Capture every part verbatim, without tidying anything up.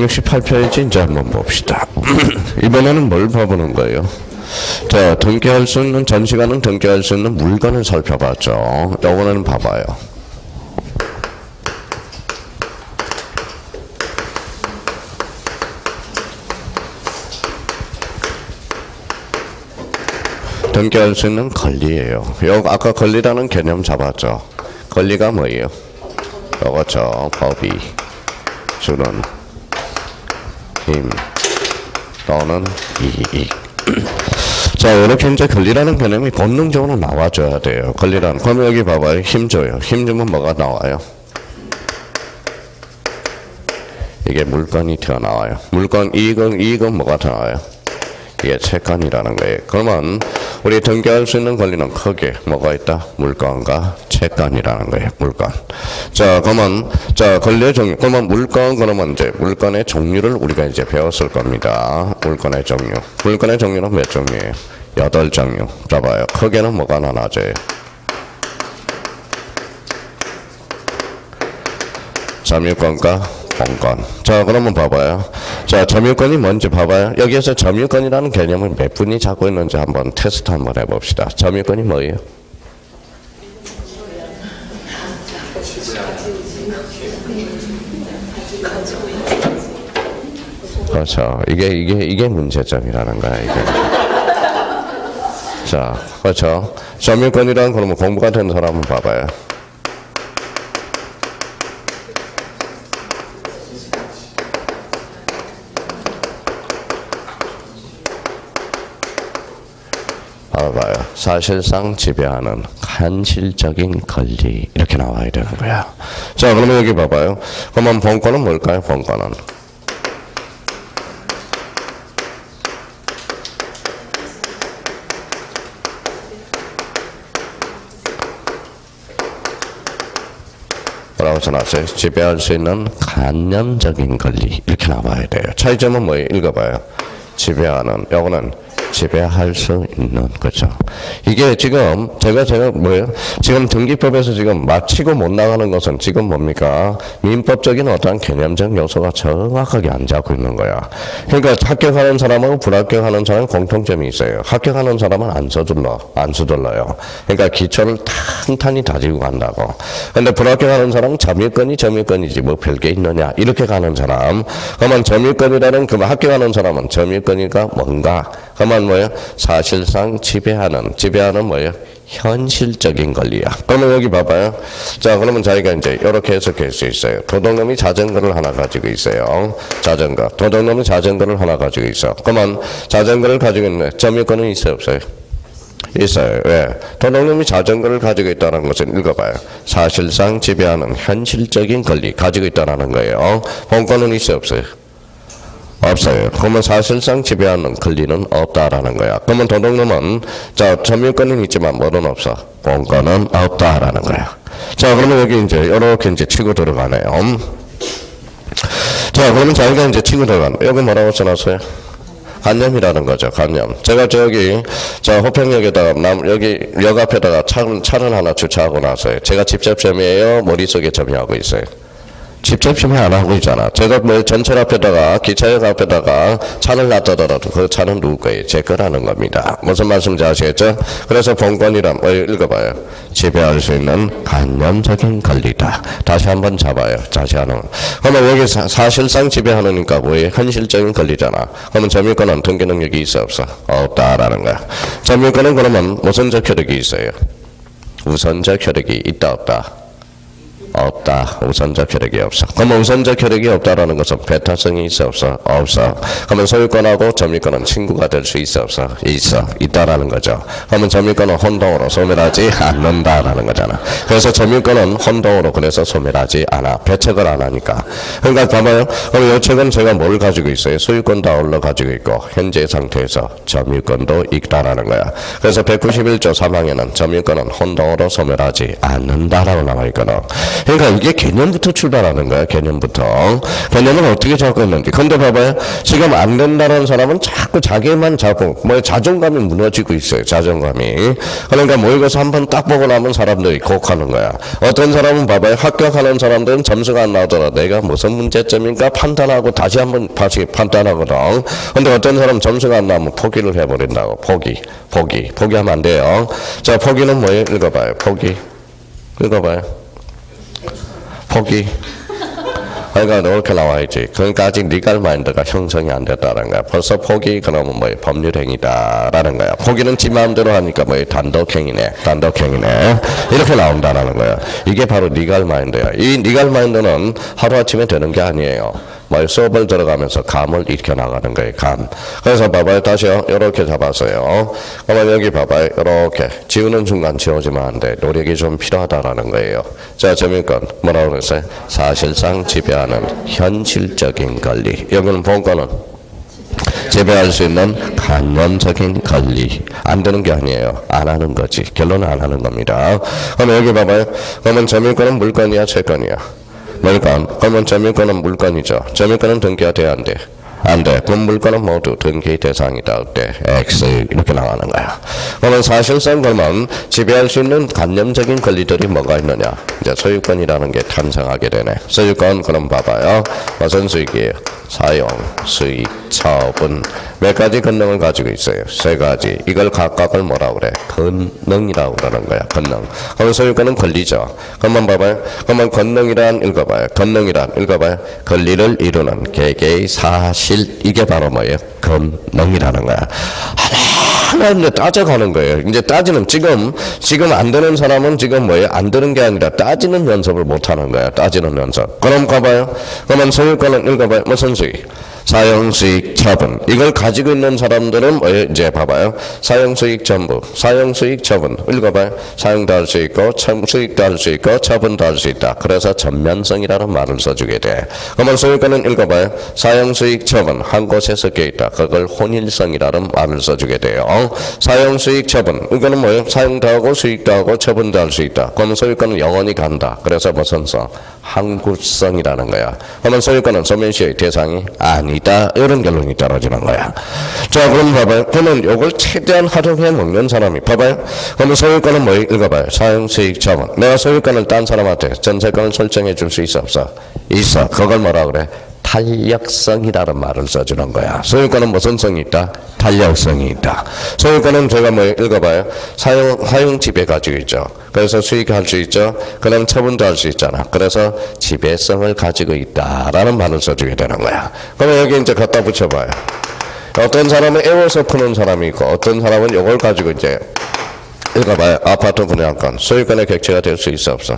백육십팔 페이지 이제 한번 봅시다. 이번에는 뭘 봐보는 거예요? 자, 등기할 수 있는, 전 시간은 등기할 수 있는 물건을 살펴봤죠. 이번에는 봐봐요. 등기할 수 있는 권리예요. 요 아까 권리라는 개념 잡았죠. 권리가 뭐예요? 이거죠. 법이 주는 힘 또는 이익. 자, 이렇게 이제 권리라는 개념이 본능적으로 나와줘야 돼요. 권리라는. 그럼 여기 봐봐요. 힘 줘요. 힘 주면 뭐가 나와요? 이게 물건이 튀어나와요. 물건 이익은, 이익은 뭐가 나와요? 이게 채권이라는 거예요. 그러면 우리 등기할 수 있는 권리는 크게 뭐가 있다? 물건과 채권이라는 거예요. 물건. 자, 그러면 자 권리의 종류. 그러면 물건 그러면 이제 물건의 종류를 우리가 이제 배웠을 겁니다. 물건의 종류. 물건의 종류는 몇 종류예요? 여덟 종류. 봐봐요. 크게는 뭐가 나눠져요? 점유권과 본권. 자, 그러면 봐봐요. 자, 점유권이 뭔지 봐봐요. 여기에서 점유권이라는 개념을 몇 분이 잡고 있는지 한번 테스트 한번 해봅시다. 점유권이 뭐예요? 그렇죠. 이게, 이게, 이게 문제점이라는 거야, 이게. 자, 그렇죠. 점유권이란 그러면 공부가 된 사람은 봐봐요. 봐봐요. 사실상 지배하는 현실적인 권리 이렇게 나와야 되는 거야. 자, 그러면 여기 봐봐요. 그러면 본권은 뭘까요? 본권은 뭐라고 써놨어요? 지배할 수 있는 관념적인 권리 이렇게 나와야 돼요. 차이점은 뭐예요? 읽어봐요. 지배하는, 요거는 지배할 수 있는 거죠. 이게 지금 제가 제가 뭐예요? 지금 등기법에서 지금 마치고 못 나가는 것은 지금 뭡니까? 민법적인 어떤 개념적 요소가 정확하게 안 잡고 있는 거야. 그러니까 합격하는 사람하고 불합격하는 사람은 공통점이 있어요. 합격하는 사람은 안 서둘러, 안 서둘러요. 그러니까 기초를 탄탄히 다지고 간다고. 근데 불합격하는 사람은 점유권이 점유권이지 뭐 별게 있느냐 이렇게 가는 사람. 그러면 점유권이라는 그 합격하는 사람은 점유권이가 뭔가? 그러면 뭐예요? 사실상 지배하는, 지배하는 뭐예요? 현실적인 권리야. 그러면 여기 봐봐요. 자, 그러면 자기가 이제 이렇게 해석할 수 있어요. 도둑놈이 자전거를 하나 가지고 있어요. 자전거. 도둑놈이 자전거를 하나 가지고 있어. 그러면 자전거를 가지고 있는 점유권은 있어요, 없어요? 있어요. 왜? 도둑놈이 자전거를 가지고 있다는 것은 읽어봐요. 사실상 지배하는 현실적인 권리 가지고 있다는 거예요. 본권은 있어요, 없어요? 없어요. 그러면 사실상 지배하는 권리는 없다라는 거야. 그러면 도둑놈은 자 점유권은 있지만 뭐는 없어? 본권은 없다라는 거야. 자, 그러면 여기 이제 이렇게 이제 치고 들어가네요. 자, 그러면 자기가 이제 치고 들어가네. 여기 뭐라고 써놨어요? 관념이라는 거죠. 관념. 제가 저기 저 호평역에다가 남 여기 역 앞에다가 차를 차를 하나 주차하고 나서요. 제가 집접점이에요. 머릿속에 점유하고 있어요. 집접심을 안 하고 있잖아. 제가 뭐 전철 앞에다가 기차역 앞에다가 차를 놔두더라도 그 차는 누구 거예요? 제 거라는 겁니다. 무슨 말씀인지 아시겠죠? 그래서 본권이란 뭐 읽어봐요. 지배할 수 있는 관념적인 권리다. 다시 한번 잡아요. 다시 하는. 그러면 여기 사, 사실상 지배하니까 뭐예요? 현실적인 권리잖아. 그러면 점유권은 등기 능력이 있어 없어? 없다라는 거야. 점유권은 그러면 우선적 효력이 있어요. 우선적 효력이 있다 없다? 없다. 우선적 효력이 없어. 그러면 우선적 효력이 없다라는 것은 배타성이 있어 없어? 없어. 그러면 소유권하고 점유권은 친구가 될 수 있어 없어? 있어. 있다라는 거죠. 그러면 점유권은 혼동으로 소멸하지 않는다라는 거잖아. 그래서 점유권은 혼동으로 그래서 소멸하지 않아. 배척을 안 하니까. 그러니까 봐봐요. 그럼 이 책은 제가 뭘 가지고 있어요? 소유권도 아울러 가지고 있고 현재 상태에서 점유권도 있다라는 거야. 그래서 백구십일 조 삼 항에는 점유권은 혼동으로 소멸하지 않는다라고 나와 있거든. 그러니까 이게 개념부터 출발하는 거야. 개념부터. 개념은 어떻게 잡고 있는지. 근데 봐봐요. 지금 안 된다는 사람은 자꾸 자기만 잡고 뭐 자존감이 무너지고 있어요. 자존감이. 그러니까 모의고사 한 번 딱 보고 나면 사람들이 곡하는 거야. 어떤 사람은 봐봐요. 합격하는 사람들은 점수가 안 나오더라. 내가 무슨 문제점인가 판단하고 다시 한번 다시 판단하거든. 근데 어떤 사람은 점수가 안 나오면 포기를 해버린다고. 포기. 포기. 포기하면 안 돼요. 자, 포기는 뭐예요? 읽어봐요. 포기. 읽어봐요. 포기. 그러니까 이렇게 나와야지. 그러니까 아직 리갈 마인드가 형성이 안 됐다는 거야. 벌써 포기 그러면 뭐 법률행위다라는 거야. 포기는 지 마음대로 하니까 뭐 단독행위네. 단독행위네. 이렇게 나온다라는 거야. 이게 바로 리갈 마인드야. 이 리갈 마인드는 하루아침에 되는 게 아니에요. 뭐 수업을 들어가면서 감을 익혀나가는 거예요. 감. 그래서 봐봐요. 다시요. 이렇게 잡았어요. 그러면 여기 봐봐요. 이렇게 지우는 순간 지워지면 안 돼. 노력이 좀 필요하다라는 거예요. 자, 재미건 뭐라고 그랬어요? 사실상 지배하는 현실적인 권리. 여기는 본거는 지배할 수 있는 관념적인 권리. 안 되는 게 아니에요. 안 하는 거지. 결론은 안 하는 겁니다. 그러면 여기 봐봐요. 그러면 재미건은 물건이야, 채권이야? 물건. 그러면 점유권은 물건이죠. 점유권은 등기가 돼야 안 돼. 안 돼. 그럼 물건은 모두 등기 대상이다. 어때? X 이렇게 나가는 거야. 그러면 사실상 그러면 지배할 수 있는 관념적인 권리들이 뭐가 있느냐? 이제 소유권이라는 게 탄생하게 되네. 소유권 그럼 봐봐요. 무슨 수익이에요? 사용, 수익, 처분. 몇 가지 권능을 가지고 있어요? 세 가지. 이걸 각각을 뭐라고 그래? 권능이라고 그러는 거야. 권능. 그럼 소유권은 권리죠. 그러면 봐봐요. 그러면 권능이란 읽어봐요. 권능이란 읽어봐요. 권리를 이루는 개개의 사실. 이게 바로 뭐예요? 권능이라는 거야. 하나 하나 이제 따져가는 거예요. 이제 따지는 지금 지금 안 되는 사람은 지금 뭐예요? 안 되는 게 아니라 따지는 연습을 못 하는 거야. 따지는 연습. 그럼 가봐요. 그러면 소유권은 읽어봐요. 무슨 수익? 사용수익 처분. 이걸 가지고 있는 사람들은 뭐예요? 이제 봐봐요. 사용수익 전부. 사용수익 처분. 읽어봐요. 사용도 할 수 있고 수익도 할 수 있고 처분도 할 수 있다. 그래서 전면성이라는 말을 써주게 돼. 그러면 소유권은 읽어봐요. 사용수익 처분. 한 곳에 섞여 있다. 그걸 혼일성이라는 말을 써주게 돼요. 사용수익 처분. 이거는 뭐예요? 사용도 하고 수익도 하고 처분도 할 수 있다. 그러면 소유권은 영원히 간다. 그래서 무슨 성? 항구성이라는 거야. 그러면 소유권은 소멸시의 대상이 아니다. 이런 결론이 떨어지는 거야. 자, 그럼 봐봐요. 그러면 이걸 최대한 활용해 먹는 사람이 봐봐요. 그러면 소유권은 뭐 읽어봐요. 사용수익 처분. 내가 소유권을 딴 사람한테 전세권을 설정해 줄 수 있어 없어? 있어. 그걸 뭐라 그래? 탄력성이라는 말을 써주는 거야. 소유권은 무슨 성이 있다? 탄력성이 있다. 소유권은 제가 뭐 읽어봐요. 사용, 사용 지배 가지고 있죠. 그래서 수익할 수 있죠. 그다음 처분도 할 수 있잖아. 그래서 지배성을 가지고 있다라는 말을 써주게 되는 거야. 그러면 여기 이제 갖다 붙여봐요. 어떤 사람은 애워서 푸는 사람이 있고 어떤 사람은 이걸 가지고 이제 읽어봐요. 아파트 분양권. 소유권의 객체가 될 수 있어 없어?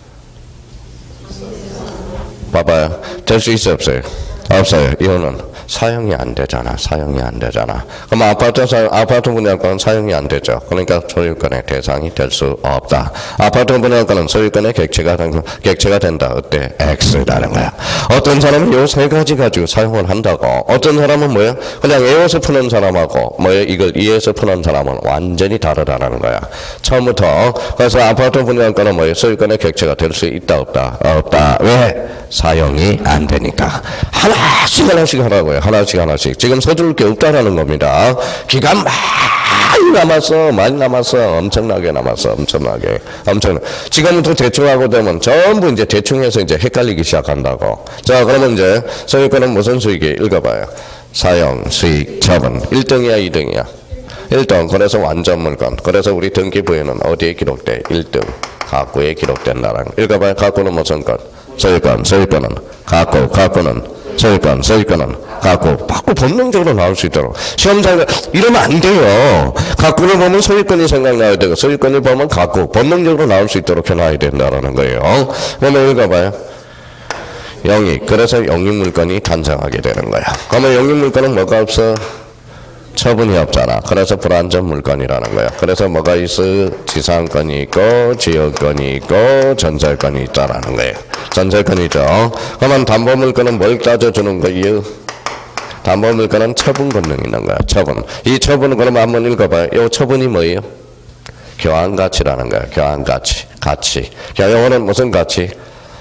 봐봐요. 될 수 있어 없어요? 없어요. 이거는 사용이 안 되잖아. 사용이 안 되잖아. 그럼 아파트, 사, 아파트 분양권은 사용이 안 되죠. 그러니까 소유권의 대상이 될 수 없다. 아파트 분양권은 소유권의 객체가, 객체가 된다. 어때? X라는 거야. 어떤 사람은 요 세 가지 가지고 사용을 한다고. 어떤 사람은 뭐야? 그냥 외워서 푸는 사람하고 뭐야? 이걸 이해해서 푸는 사람은 완전히 다르다는 거야. 처음부터. 그래서 아파트 분양권은 뭐야? 소유권의 객체가 될 수 있다. 없다? 없다. 왜? 사용이 안 되니까. 하나씩 하나씩 하라고요. 하나씩 하나씩. 지금 서둘 게 없다라는 겁니다. 기간 많이 남았어. 많이 남았어. 엄청나게 남았어. 엄청나게. 엄청. 지금부터 대충 하고 되면 전부 이제 대충 해서 이제 헷갈리기 시작한다고. 자, 그러면 이제 소유권은 무슨 수익이? 읽어봐요. 사용, 수익, 처분. 일 등이야, 이 등이야? 일 등. 그래서 완전 물건. 그래서 우리 등기부에는 어디에 기록돼? 일 등. 가구에 기록된다라는. 읽어봐요. 가구는 무슨 것? 소유권. 소유권은 가구. 가구는 소유권. 소유권은 가구. 바꾸 본능적으로 나올 수 있도록. 시험장에 이러면 안 돼요. 가구를 보면 소유권이 생각나야 되고 소유권을 보면 가구. 본능적으로 나올 수 있도록 해놔야 된다는 거예요. 그러면 읽어봐요. 영익. 그래서 영익물건이 탄생하게 되는 거야. 그러면 영익물건은 뭐가 없어? 처분이 없잖아. 그래서 불안전 물건이라는 거야. 그래서 뭐가 있어? 지상권이 있고 지역권이 있고 전세권이 있다라는 거예요. 전세권이죠. 그러면 담보물건은 뭘 따져주는 거예요? 담보물건은 처분 권능이 있는 거야. 처분. 이 처분은 그러면 한번 읽어봐요. 이 처분이 뭐예요? 교환가치라는 거야. 교환가치. 가치. 영어는 무슨 가치?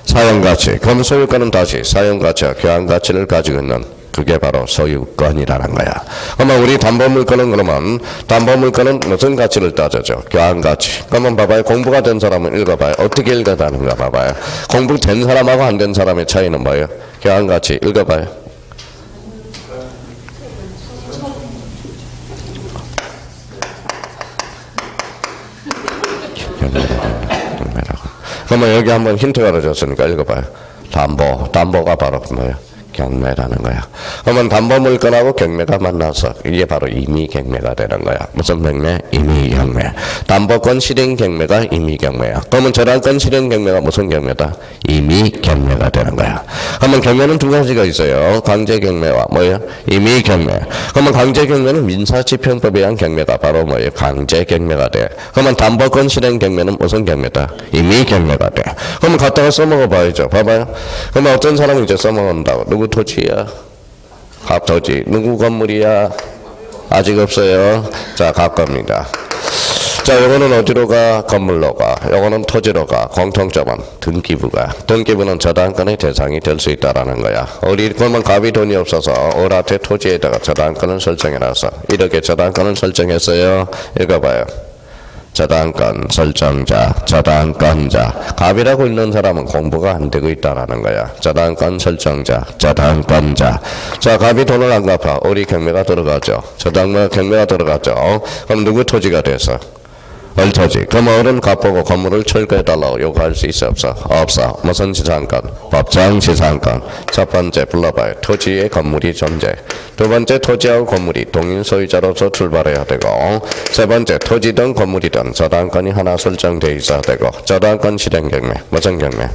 사용가치. 그럼 소유권은 다시 사용가치와 교환가치를 가지고 있는 그게 바로 소유권이라는 거야. 그러면 우리 담보물권은 그러면 담보물권은 무슨 가치를 따져죠? 교환가치. 그러면 봐봐요. 공부가 된 사람은 읽어봐요. 어떻게 읽어다는가 봐봐요. 공부된 사람하고 안 된 사람의 차이는 뭐예요? 교환가치. 읽어봐요. 그러면 여기 한번 힌트가 얻어졌으니까 읽어봐요. 담보. 담보가 바로 뭐예요? 경매라는 거야. 그러면 담보물권하고 경매가 만나서 이게 바로 임의경매가 되는 거야. 무슨 경매? 임의경매. 담보권 실행 경매가 임의경매야. 그러면 저당권 실행 경매가 무슨 경매다? 임의경매가 되는 거야. 그러면 경매는 두 가지가 있어요. 강제경매와 뭐예요? 임의경매. 그러면 강제경매는 민사집행법에 의한 경매가 바로 뭐예요? 강제경매가 돼. 그러면 담보권 실행 경매는 무슨 경매다? 임의경매가 돼. 그러면 갖다가 써먹어 봐야죠. 봐봐요. 그러면 어떤 사람이 이제 써먹는다고. 누구 토지야? 갑토지. 누구 건물이야? 아직 없어요. 자, 갈 겁니다. 자, 요거는 어디로 가? 건물로 가. 요거는 토지로 가. 공통점은 등기부가. 등기부는 저당권의 대상이 될 수 있다라는 거야. 우리 그러면 갑이 돈이 없어서 을한테 토지에다가 저당권을 설정해놔서 이렇게 저당권을 설정했어요. 읽어봐요. 저당권 설정자, 저당권자. 갑이라고 있는 사람은 공부가 안 되고 있다라는 거야. 저당권 설정자, 저당권자. 자, 갑이 돈을 안 갚아. 우리 경매가 들어가죠. 저당권 경매가 들어가죠. 그럼 누구 토지가 돼서? 을토지. 그럼 어른 갚고 건물을 철거해달라고 요구할 수 있어 없어? 없어. 무슨 지상권? 법정 지상권. 첫 번째 불러봐요. 토지의 건물이 존재. 두 번째 토지하고 건물이 동일 소유자로서 출발해야 되고, 세 번째 토지든 건물이든 저당권이 하나 설정돼 있어야 되고, 저당권 실행 경매. 무슨 경매?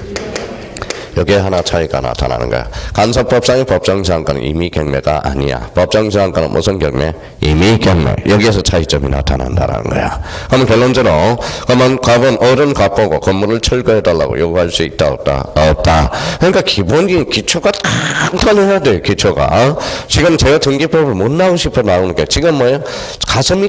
여기에 하나 차이가 나타나는 거야. 간섭법상의 법정지상권은 임의경매가 아니야. 법정지상권은 무슨 경매? 임의경매. 여기에서 차이점이 나타난다는 거야. 그러면 결론적으로 그러면 갑은 어른 갚고 건물을 철거해달라고 요구할 수 있다 없다? 없다. 그러니까 기본적인 기초가 탄탄해야 돼. 기초가. 지금 제가 등기법을 못 나오고 싶어 나오는 게 지금 뭐예요? 가슴이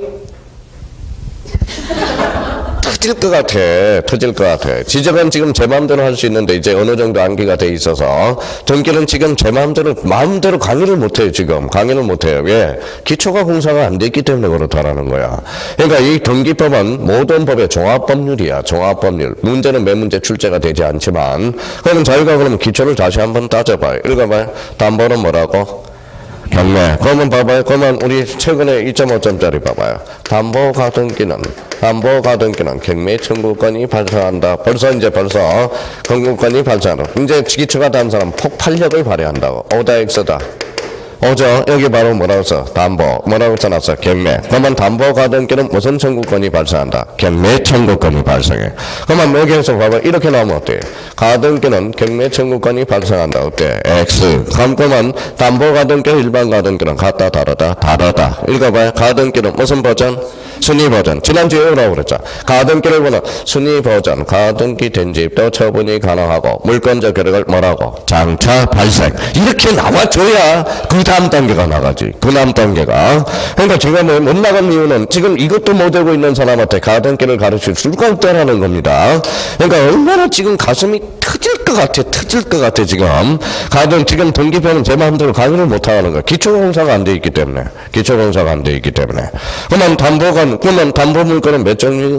터질 것 같아. 터질 것 같아. 지적은 지금 제 마음대로 할 수 있는데 이제 어느 정도 암기가 돼 있어서 등기는 지금 제 마음대로 마음대로 강의를 못해요. 지금 강의를 못해요. 왜? 기초가 공사가 안 돼 있기 때문에 그렇다라는 거야. 그러니까 이 등기법은 모든 법의 종합법률이야. 종합법률. 문제는 매 문제 출제가 되지 않지만 그러면 저희가 그러면 기초를 다시 한번 따져봐요. 읽어봐요. 담보는 뭐라고? 경매. 그러면 봐봐요. 그러면 우리 최근에 이 점 오 점짜리 봐봐요. 담보 가등기는 담보 가등기는 경매 청구권이 발생한다. 벌써 이제 벌써 청구권이 발생한다. 이제 기초가 단 사람 폭발력을 발휘한다고. 오다 X다. 오죠. 여기 바로 뭐라고 써? 담보. 뭐라고 써놨어? 경매. 그러면 담보 가등기는 무슨 청구권이 발생한다? 경매 청구권이 발생해. 그러면 여기에서 봐봐. 이렇게 나오면 어때? 가등기는 경매 청구권이 발생한다. 어때? X. 그러면 담보 가등기 일반 가등기는 같다 다르다? 다르다. 읽어봐요. 가등기는 무슨 버전? 순위 버전. 지난주에 오라고 그랬죠. 가등기를 보는 순위 버전. 가등기 된 집도 처분이 가능하고 물권적 효력을 뭐라고? 장차 발생. 이렇게 나와줘야 그 다음 단계가 나가지. 그 다음 단계가. 그러니까 제가 뭐 못 나간 이유는 지금 이것도 못 되고 있는 사람한테 가등기를 가르칠 수가 없다라는 겁니다. 그러니까 얼마나 지금 가슴이 터질 것 같아. 터질 것 같아 지금. 가등 지금 등기표는 제 마음대로 강의를 못 하는 거야. 기초공사가 안 돼 있기 때문에. 기초공사가 안 돼 있기 때문에. 그러면 담보가 그러면 담보물권은 몇 종류?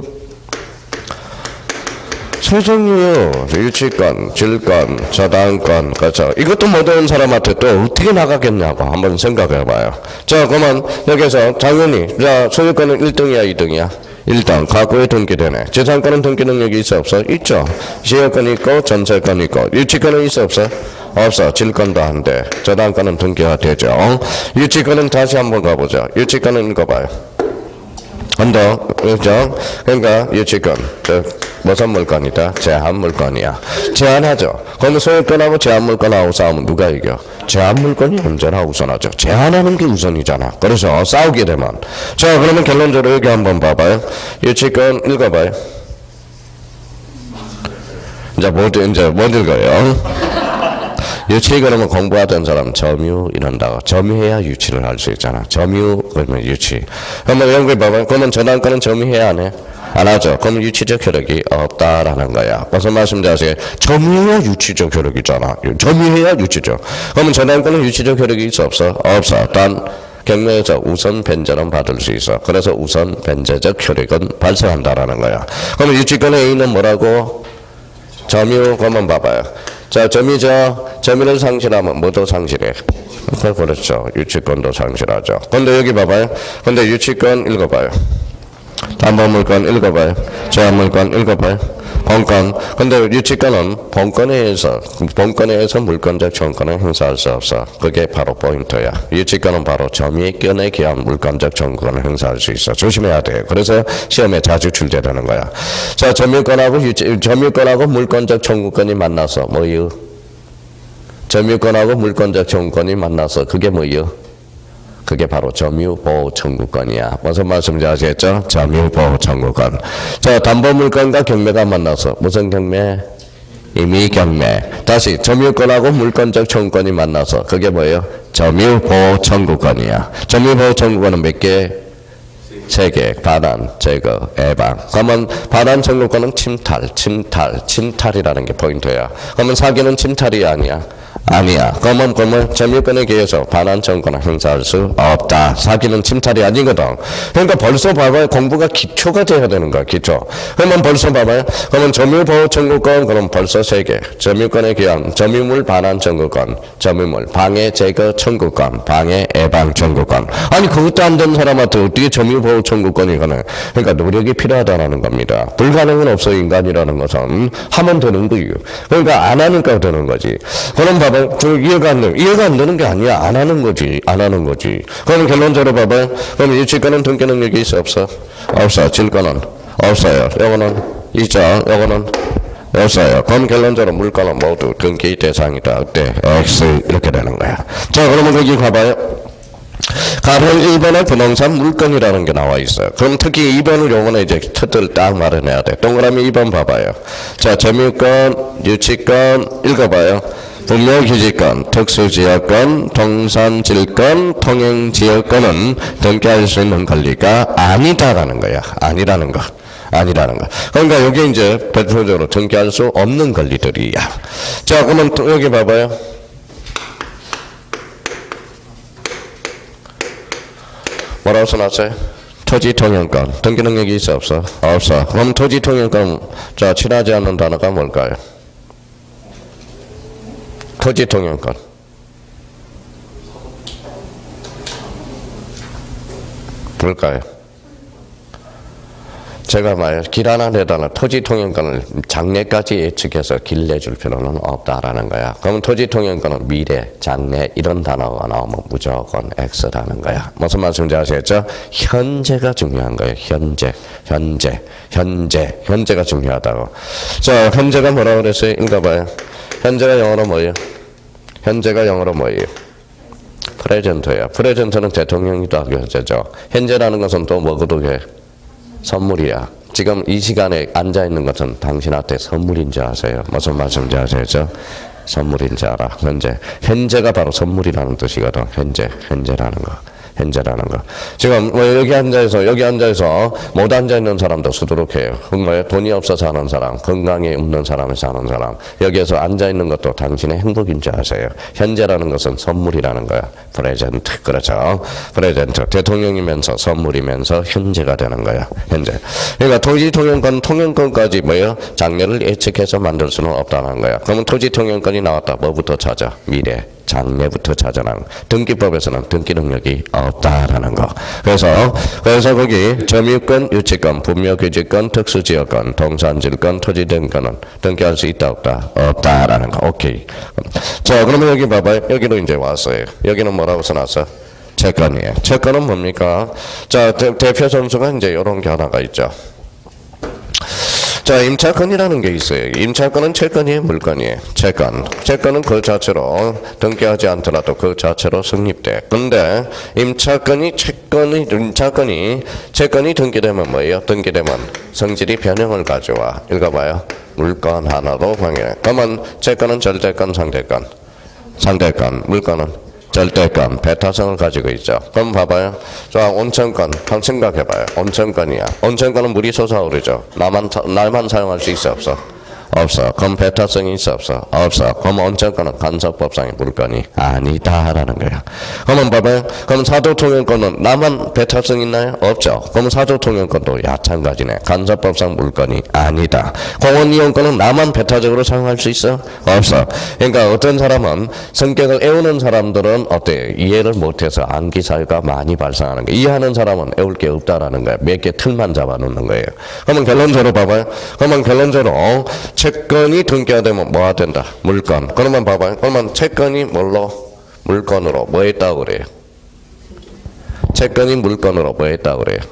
세 종류요. 유치권, 질권, 저당권, 그렇죠. 이것도 못하는 사람한테 또 어떻게 나가겠냐고 한번 생각해봐요. 자, 그러면 여기서 당연히 자 소유권은 일 등이야, 이 등이야? 일 등 가구에 등기되네. 재산권은 등기 능력이 있어 없어? 있죠. 시효권 있고 전세권 있고 유치권은 있어 없어? 없어. 질권도 한데 저당권은 등기가 되죠. 유치권은 다시 한번 가보죠. 유치권은 읽어봐요. 언더, 그렇죠? 그러니까 유치권, 즉 무슨 물건이다? 제한 물건이야. 제한하죠. 그러면 소유권하고 제한 물건하고 싸우면 누가 이겨? 제한 물건이 언제나 우선하죠. 제한하는 게 우선이잖아. 그래서 싸우게 되면. 자, 그러면 결론적으로 여기 한번 봐봐요. 유치권 읽어봐요. 이제 뭐, 이제 뭐 읽어요? 유치 그러면 공부하던 사람 점유 이런다고. 점유해야 유치를 할 수 있잖아. 점유 그러면 유치. 그러면 여기 봐봐요. 그러면 저당권은 점유해야 안 해? 안 하죠. 그럼 유치적 효력이 없다라는 거야. 무슨 말씀인지 아세요? 점유해야 유치적 효력이잖아. 점유해야 유치적. 그러면 저당권은 유치적 효력이 있어 없어? 없어. 단 경매에서 우선 변제는 받을 수 있어. 그래서 우선 변제적 효력은 발생한다라는 거야. 그러면 유치권의 A는 뭐라고? 점유. 그러면 봐봐요. 자, 점유죠. 점유를 상실하면 뭐도 상실해? 그렇죠. 유치권도 상실하죠. 근데 여기 봐봐요. 근데 유치권 읽어봐요. 담보물권 읽어봐요. 제한물권 읽어봐요. 본권. 근데 유치권은 본권에 의해서, 본권에 의해서 물권적 청구권을 행사할 수 없어. 그게 바로 포인트야. 유치권은 바로 점유권에 기한 물권적 청구권을 행사할 수 있어. 조심해야 돼요. 그래서 시험에 자주 출제되는 거야. 자, 점유권하고 유치, 점유권하고 물권적 청구권이 만나서 뭐요? 점유권하고 물권적 청구권이 만나서 그게 뭐요? 그게 바로 점유보호 청구권이야. 무슨 말씀인지 아시겠죠? 점유보호 청구권. 자, 담보물권과 경매가 만나서 무슨 경매? 임의 경매. 다시 점유권하고 물권적 청구권이 만나서 그게 뭐예요? 점유보호 청구권이야. 점유보호 청구권은 몇 개? 세 개. 반환, 제거, 예방. 그러면 반환 청구권은 침탈, 침탈, 침탈이라는 게 포인트야. 그러면 사기는 침탈이 아니야. 아니야. 그러면, 그러면 점유권에 의해서 반환 청구권을 행사할 수 없다. 사기는 침탈이 아니거든. 그러니까 벌써 봐봐요. 공부가 기초가 돼야 되는 거야. 기초. 그러면 벌써 봐봐요. 그러면 점유보호 청구권 그럼 벌써 세 개. 점유권에 기한 점유물 반환 청구권, 점유물 방해 제거 청구권, 방해 예방 청구권. 아니 그것도 안 된 사람한테 어떻게 점유보호 청구권이 가네. 그러니까 노력이 필요하다는 겁니다. 불가능은 없어. 인간이라는 것은 하면 되는 거예요. 그러니까 안 하니까 되는 거지. 그럼 봐봐요. 이해가 안 돼. 이해가 안 되는 게 아니야. 안 하는 거지. 안 하는 거지. 그럼 결론적으로 봐봐요. 그럼 유치권은 등기 능력이 있어 없어? 없어. 질권은 없어요. 요거는 있죠. 요거는 없어요. 그럼 결론적으로 물권은 모두 등기 대상이다. 어때? X 이렇게 되는 거야. 자, 그러면 거기 가봐요. 가령 일 번에 부동산 물건이라는 게 나와 있어요. 그럼 특히 이 번을 요번에 이제 틀을 딱 마련해야 돼. 동그라미 이 번 봐봐요. 자, 점유권, 유치권 읽어봐요. 분묘기지권, 특수지역권, 동산질권, 통행지역권은 등기할 수 있는 권리가 아니다라는 거야. 아니라는 거. 아니라는 거. 그러니까 여기 이제 대표적으로 등기할 수 없는 권리들이야. 자, 그러면 또 여기 봐봐요. 뭐라고 써놨어요? 토지통행권. 등기 능력이 있어 없어? 없어. 그럼 토지통행권, 자, 친하지 않는 단어가 뭘까요? 토지통행권. 뭘까요? 제가 말해요. 길 하나 내다가 토지통행권을 장래까지 예측해서 길 내줄 필요는 없다라는 거야. 그러면 토지통행권은 미래, 장래 이런 단어가 나오면 무조건 X라는 거야. 무슨 말씀인지 아시겠죠? 현재가 중요한 거예요. 현재, 현재, 현재, 현재가 중요하다고. 자, 현재가 뭐라고 그랬어요? 읽어봐요. 현재가 영어로 뭐예요? 현재가 영어로 뭐예요? 프레젠트예요. 프레젠트는 대통령이도 하고 현재죠. 현재라는 것은 또 뭐고도 해? 선물이야. 지금 이 시간에 앉아있는 것은 당신한테 선물인 줄 아세요? 무슨 말씀인지 아시죠? 선물인 줄 알아. 현재. 현재가 바로 선물이라는 뜻이거든. 현재. 현재라는 거. 현재라는 거. 지금 뭐 여기 앉아서 여기 앉아서 못 앉아 있는 사람도 수두룩해요. 정말 돈이 없어서 사는 사람, 건강이 없는 사람이 사는 사람. 여기에서 앉아 있는 것도 당신의 행복인 줄 아세요. 현재라는 것은 선물이라는 거야. 프레젠트. 그렇죠. 프레젠트. 대통령이면서 선물이면서 현재가 되는 거야. 현재. 그러니까 토지 통행권, 통행권까지 뭐예요? 장래를 예측해서 만들 수는 없다는 거야. 그러면 토지 통행권이 나왔다. 뭐부터 찾아? 미래. 장래부터 찾아나는 등기법에서는 등기 능력이 없다라는 거. 그래서 그래서 거기 점유권, 유치권, 분묘규지권, 특수지역권, 동산질권, 토지등권은 등기할 수 있다 없다? 없다라는 거. 오케이. 자, 그러면 여기 봐봐요. 여기로 이제 왔어요. 여기는 뭐라고 써놨어? 채권이에요. 채권은 뭡니까? 자, 대, 대표 점수가 이제 이런 게 하나가 있죠. 자, 임차권이라는 게 있어요. 임차권은 채권이에요, 물건이에요? 채권. 채권은 그 자체로 등기하지 않더라도 그 자체로 성립돼. 근데 임차권이 채권이 임차권이 채권이 등기되면 뭐예요? 등기되면 성질이 변형을 가져와. 읽어봐요. 물건 하나로 방해. 그러면 채권은 절대권, 상대권. 상대권. 물건은 절대권, 배타성을 가지고 있죠. 그럼 봐봐요. 자, 온천권, 한번 생각해봐요. 온천권이야. 온천권은 물이 솟아오르죠. 나만, 날만 사용할 수 있어, 없어? 없어. 그럼 배타성이 있어, 없어? 없어. 그럼 온천권은 간섭법상의 물건이 아니다라는 거야. 그러면 봐봐요. 그럼 사조통행권은 나만 배타성 있나요? 없죠. 그럼 사조통행권도 마찬가지네. 간섭법상 물건이 아니다. 공원이용권은 나만 배타적으로 사용할 수 있어? 없어. 그러니까 어떤 사람은 성격을 애우는 사람들은 어때요? 이해를 못해서 암기사유가 많이 발생하는 거예요. 이해하는 사람은 애울 게 없다라는 거예요. 몇 개 틀만 잡아놓는 거예요. 그러면 결론적으로 봐봐요. 그러면 결론적으로 채권이 등기화되면 뭐가 된다? 물건. 그러면 봐봐요. 그러면 채권이 뭘로? 물건으로 뭐 했다고 그래요? 채권이 물건으로 뭐 했다고 그래요?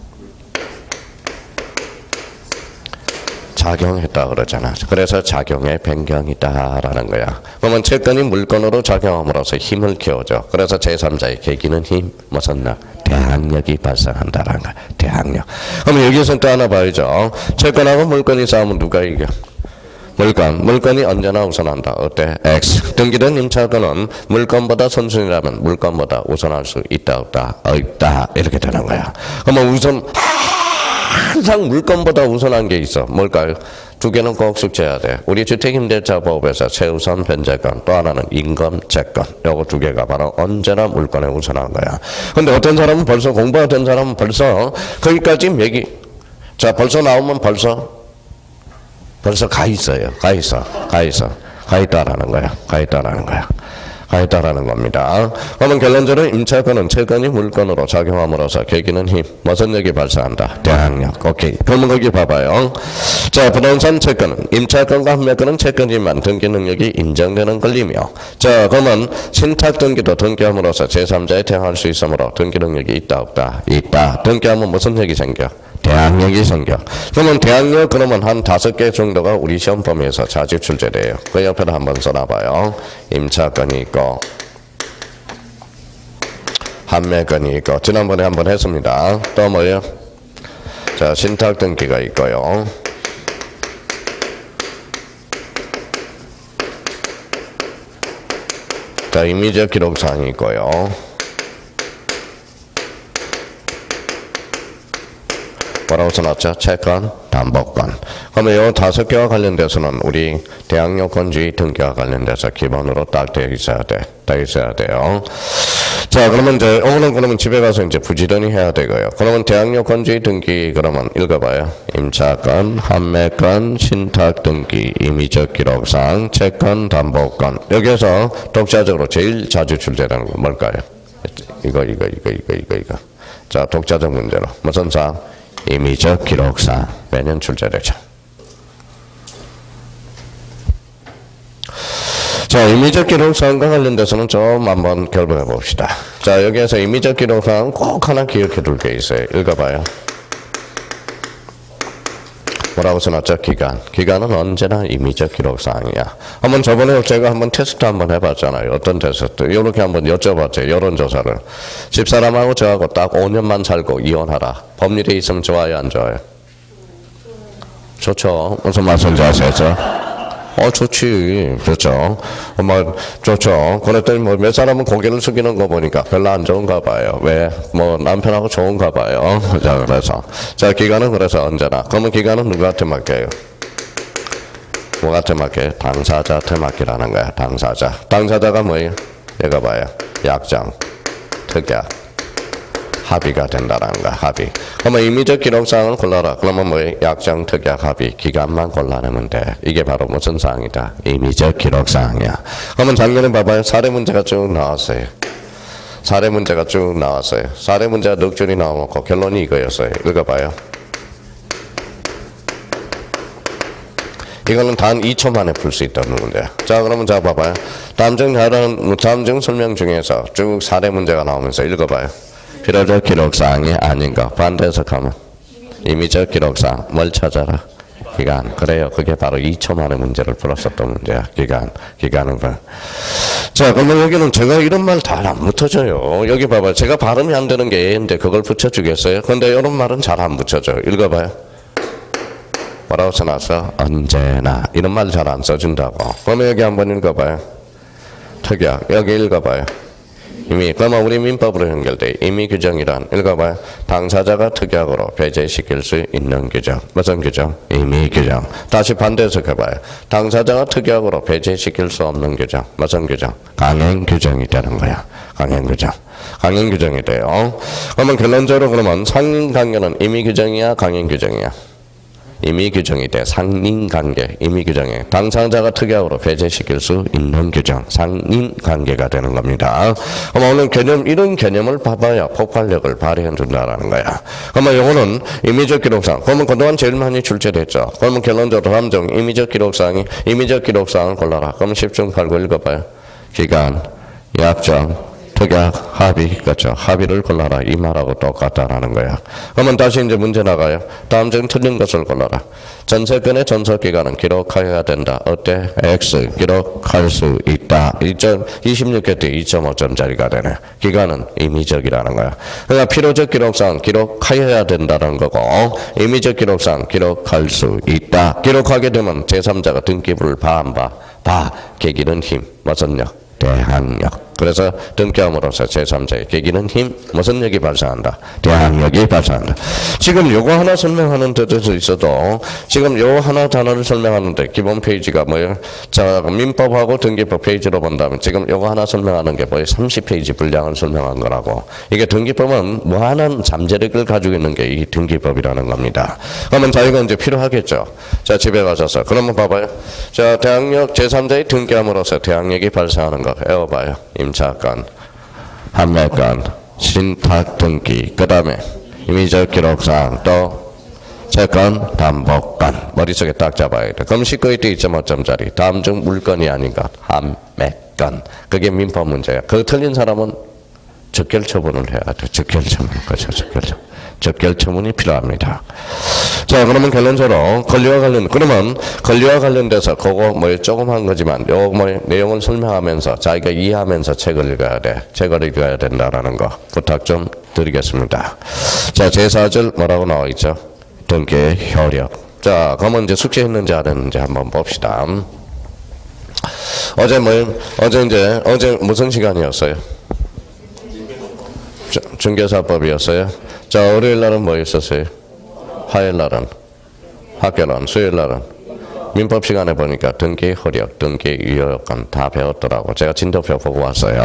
작용했다고 그러잖아. 그래서 작용의 변경이다라는 거야. 그러면 채권이 물건으로 작용함으로써 힘을 키워줘. 그래서 제삼자의 계기는 힘, 무슨 력? 대항력이 발생한다라는 거야. 대항력. 그럼 여기서 또 하나 봐야죠. 채권하고 물건이 싸우면 누가 이겨? 물건. 물건이 언제나 우선한다. 어때? X. 등기된 임차권은 물건보다 선순위라면 물건보다 우선할 수 있다, 없다? 없다. 이렇게 되는 거야. 그러면 우선 항상 물건보다 우선한 게 있어. 뭘까요? 두 개는 꼭 숙지해야 돼. 우리 주택임대차법에서 최우선 변제권, 또 하나는 임금채권. 요거 두 개가 바로 언제나 물건에 우선한 거야. 근데 어떤 사람은 벌써 공부하던 사람은 벌써 거기까지 얘기. 자, 벌써 나오면 벌써 벌써 가 있어요. 가 있어. 가 있어. 가 있다라는 거야. 가 있다라는 거야. 가 있다라는 겁니다. 그러면 결론적으로 임차권은 채권이 물건으로 작용함으로써 계기는 힘, 무슨 lực 발생한다? 대항력. 오케이. 그러면 거기 봐봐요. 자, 부동산 채권은 임차권과 판매권은 채권이지만 등기 능력이 인정되는 권리며, 자, 그러면 신탁 등기도 등기함으로써 제삼자에 대항할 수 있으므로 등기 능력이 있다, 없다? 있다. 등기하면 무슨 lực 생겨? 대항력이 생겨. 그러면 대항력 그러면 한 다섯 개 정도가 우리 시험 범위에서 자주 출제돼요. 그 옆에다 한번 써놔봐요. 임차권이 있고, 판매권이 있고, 지난번에 한번 했습니다. 또 뭐예요? 자, 신탁 등기가 있고요. 자, 임의적 기록사항이 있고요. 뭐라고 써놨죠? 채권, 담보권. 그러면 이 다섯 개와 관련돼서는 우리 대항력권주의 등기와 관련돼서 기본으로 딱 되어 있어야 돼. 되어 있어야 돼요. 자, 그러면 이제 오늘은 그러면 집에 가서 이제 부지런히 해야 되고요. 그러면 대항력권주의 등기 그러면 읽어봐요. 임차권, 판매권, 신탁 등기, 임의적 기록상, 채권, 담보권. 여기에서 독자적으로 제일 자주 출제되는 건 뭘까요? 이거, 이거, 이거, 이거, 이거, 이거. 자, 독자적 문제로 무슨 사항? 임의적 기록상 매년 출제되죠. 자, 임의적 기록사항과 관련돼서는 좀 한번 결부해 봅시다. 자, 여기에서 임의적 기록사항 꼭 하나 기억해 둘 게 있어요. 읽어봐요. 뭐라고 써놨죠? 기간. 기간은 언제나 임의적 기록사항이야. 한번 저번에 제가 한번 테스트 한번 해봤잖아요. 어떤 테스트? 이렇게 한번 여쭤봤죠. 여론조사를. 집사람하고 저하고 딱 오 년만 살고 이혼하라. 법률에 있으면 좋아요, 안 좋아요? 좋죠. 무슨 말씀인지 아시죠? 어, 좋지. 좋죠. 뭐, 좋죠. 그랬더니 뭐 몇 사람은 고개를 숙이는 거 보니까 별로 안 좋은가 봐요. 왜? 뭐 남편하고 좋은가 봐요. 자, 그래서. 자, 기간은 그래서 언제나. 그러면 기간은 누구한테 맡겨요? 누구한테 맡겨요? 당사자한테 맡기라는 거야. 당사자. 당사자가 뭐예요? 얘가 봐요. 약정, 특약, 합의가 된다는 거야. 합의. 그러면 임의적 기록사항을 골라라. 그러면 뭐예요? 약정, 특약, 합의. 기간만 골라내면 돼. 이게 바로 무슨 사항이다? 임의적 기록사항이야. 그러면 작년에 봐봐요. 사례 문제가 쭉 나왔어요. 사례 문제가 쭉 나왔어요. 사례 문제가 넉 줄이 나오고 결론이 이거였어요. 읽어봐요. 이거는 단 이 초 만에 풀 수 있다는 문제야. 자, 그러면 자 봐봐요. 다음 중 다른 다음 중 설명 중에서 쭉 사례 문제가 나오면서 읽어봐요. 필요적 기록사항이 아닌 거. 반대 해석하면 임의적 기록사항. 뭘 찾아라? 기간. 그래요. 그게 바로 이 초 만에 문제를 풀었었던 문제야. 기간. 기간은 뭐. 자, 그러면 여기는 제가 이런 말 잘 안 붙여줘요. 여기 봐봐요. 제가 발음이 안 되는 게 A인데 그걸 붙여주겠어요? 근데 이런 말은 잘 안 붙여줘요. 읽어봐요. 뭐라고 써놨어? 언제나. 이런 말 잘 안 써준다고. 그러면 여기 한번 읽어봐요. 특약. 여기 읽어봐요. 이미. 그러면 우리 민법으로 연결돼. 임의 규정이란 읽어봐요. 당사자가 특약으로 배제시킬 수 있는 규정. 무슨 규정? 임의 규정. 다시 반대해서 해봐요. 당사자가 특약으로 배제시킬 수 없는 규정. 무슨 규정? 강행 규정이 되는 거야. 강행 규정. 강행 규정이 돼요. 그러면 결론적으로 그러면 상린관계는 임의 규정이야, 강행 규정이야? 임의 규정이 돼. 상린관계, 임의 규정에 당사자가 특약으로 배제시킬 수 있는 규정, 상린관계가 되는 겁니다. 그럼 오늘 개념, 이런 개념을 봐봐야 폭발력을 발휘해 준다라는 거야. 그러면 요거는 임의적 기록상. 그러면 그동안 제일 많이 출제됐죠. 그러면 결론적으로 다음 중 임의적 기록상이, 임의적 기록상을 골라라. 그럼 십 중 팔 구 읽어봐요. 기간, 약정, 특약, 합의, 그렇죠. 합의를 골라라. 이 말하고 똑같다라는 거야. 그러면 다시 이제 문제 나가요. 다음 중 틀린 것을 골라라. 전세권의 전속기간은 기록해야 된다. 어때? X. 기록할 수 있다. 이십육 개 때 이 점 오 점짜리가 되네. 기간은 임의적이라는 거야. 그러니까 필요적 기록상 기록해야 된다는 거고, 임의적 기록상 기록할 수 있다. 기록하게 되면 제삼자가 등기부를 봐, 안 봐? 봐. 계기는 힘. 무슨 력? 대항력. 그래서 등기함으로써 제삼자의 계기는 힘, 무슨 lực 발생한다? 대항력이 발생한다. 지금 요거 하나 설명하는 데도 있어도 지금 요 하나 단어를 설명하는데 기본 페이지가 뭐예요? 자, 민법하고 등기법 페이지로 본다면 지금 요거 하나 설명하는 게 뭐예요? 삼십 페이지 분량을 설명한 거라고. 이게 등기법은 무한한 잠재력을 가지고 있는 게 이 등기법이라는 겁니다. 그러면 자기가 이제 필요하겠죠. 자, 집에 가셔서 그러면 봐봐요. 자, 대항력 제삼자의 등기함으로써 대항력이 발생하는 거 외워봐요. 임차권, 판매권, 신탁 등기, 그 다음에 임의적 기록상, 또 채권, 담보권. 머릿속에 딱 잡아야 돼. 그럼 십구 때 이 점 오 점짜리. 다음 중 물건이 아닌 것, 판매권. 그게 민법 문제야. 그거 틀린 사람은 적결 처분을 해야 돼. 적결 처분. 그렇죠. 적결 처분. 적결 처분이 필요합니다. 자, 그러면 결론적으로 권리와 관련, 그러면 권리와 관련돼서 그거 뭐 조그만 거지만 요 뭐 내용을 설명하면서 자기가 이해하면서 책을 읽어야 돼. 책을 읽어야 된다라는 거 부탁 좀 드리겠습니다. 자, 제사 절 뭐라고 나와 있죠? 등기 효력. 자, 그러면 이제 숙제했는지 안 했는지 한번 봅시다. 어제 뭐 어제 이제 어제 무슨 시간이었어요? 중개사법이었어요. 자, 월요일 날은 뭐 있었어요? 화요일 날은 학교는, 수요일 날은 민법 시간에 보니까 등기 효력, 등기 유효권 다 배웠더라고. 제가 진도표 보고 왔어요.